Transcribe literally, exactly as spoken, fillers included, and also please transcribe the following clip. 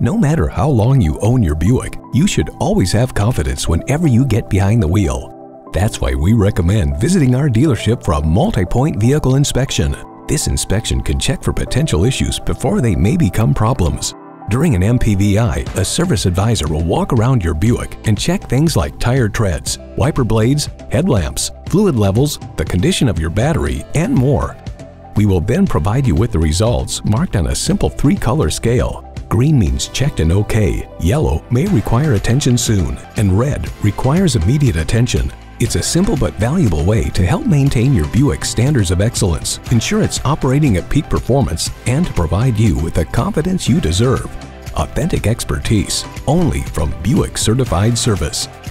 No matter how long you own your Buick, you should always have confidence whenever you get behind the wheel. That's why we recommend visiting our dealership for a multi-point vehicle inspection. This inspection can check for potential issues before they may become problems. During an M P V I, a service advisor will walk around your Buick and check things like tire treads, wiper blades, headlamps, fluid levels, the condition of your battery, and more. We will then provide you with the results marked on a simple three-color scale. Green means checked and okay, yellow may require attention soon, and red requires immediate attention. It's a simple but valuable way to help maintain your Buick's standards of excellence, ensure it's operating at peak performance, and to provide you with the confidence you deserve. Authentic expertise, only from Buick Certified Service.